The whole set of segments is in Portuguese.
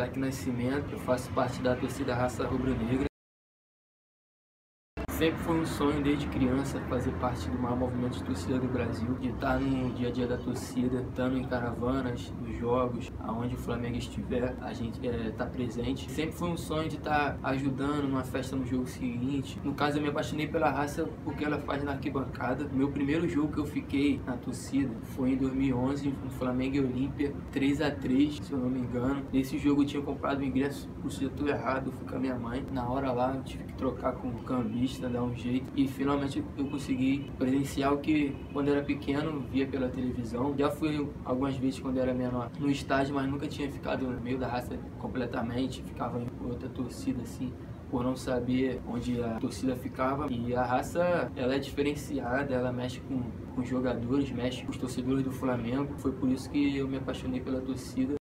Isaac Nascimento, eu faço parte da torcida Raça Rubro-Negra. Sempre foi um sonho desde criança fazer parte do maior movimento de torcida do Brasil, de estar no dia a dia da torcida, estando em caravanas, nos jogos, aonde o Flamengo estiver, a gente tá presente. Sempre foi um sonho de estar ajudando numa festa no jogo seguinte. No caso, eu me apaixonei pela Raça porque ela faz na arquibancada. O meu primeiro jogo que eu fiquei na torcida foi em 2011, no Flamengo e Olímpia, 3-3, se eu não me engano. Nesse jogo eu tinha comprado o ingresso pro setor errado, fui com a minha mãe. Na hora lá eu tive que trocar com o cambista, dar um jeito, e finalmente eu consegui presenciar o que quando era pequeno via pela televisão. Já fui algumas vezes quando era menor no estádio, mas nunca tinha ficado no meio da Raça completamente, ficava em outra torcida assim, por não saber onde a torcida ficava. E a Raça, ela é diferenciada, ela mexe com os jogadores, mexe com os torcedores do Flamengo. Foi por isso que eu me apaixonei pela torcida.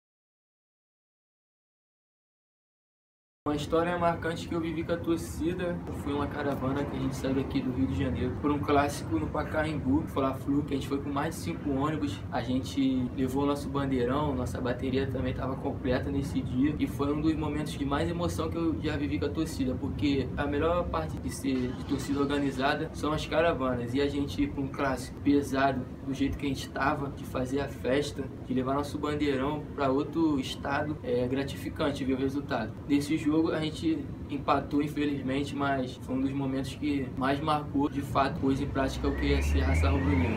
Uma história marcante que eu vivi com a torcida foi uma caravana que a gente saiu daqui do Rio de Janeiro por um clássico no Pacaembu, Fla-Flu, que a gente foi com mais de 5 ônibus. A gente levou nosso bandeirão, nossa bateria também estava completa nesse dia, e foi um dos momentos de mais emoção que eu já vivi com a torcida, porque a melhor parte de ser de torcida organizada são as caravanas, e a gente ir para um clássico pesado do jeito que a gente estava, de fazer a festa, de levar nosso bandeirão para outro estado, é gratificante ver o resultado desse jogo. A gente empatou, infelizmente, mas foi um dos momentos que mais marcou, de fato, pôs em prática o que é ser Raça Rubro-Negra.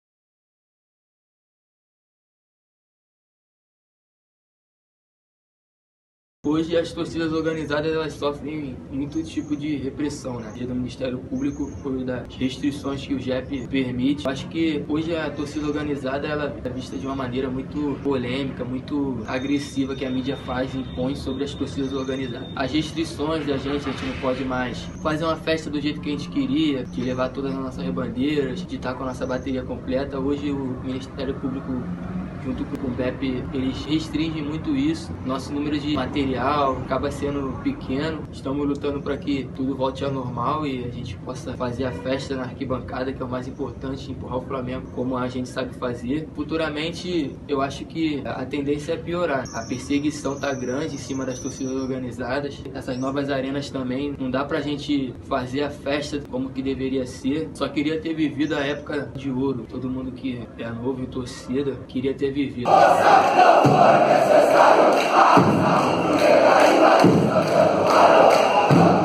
Hoje as torcidas organizadas, elas sofrem muito tipo de repressão, né? Do Ministério Público, por das restrições que o JEP permite. Acho que hoje a torcida organizada, ela é vista de uma maneira muito polêmica, muito agressiva, que a mídia faz e impõe sobre as torcidas organizadas. As restrições da gente não pode mais fazer uma festa do jeito que a gente queria, de levar todas as nossas bandeiras, de estar com a nossa bateria completa. Hoje o Ministério Público, junto com o BEP, eles restringem muito isso. Nosso número de material acaba sendo pequeno. Estamos lutando para que tudo volte ao normal e a gente possa fazer a festa na arquibancada, que é o mais importante, empurrar o Flamengo como a gente sabe fazer. Futuramente, eu acho que a tendência é piorar. A perseguição está grande em cima das torcidas organizadas. Essas novas arenas também, não dá pra gente fazer a festa como que deveria ser. Só queria ter vivido a época de ouro. Todo mundo que é novo em torcida queria ter vivido. Não for necessário,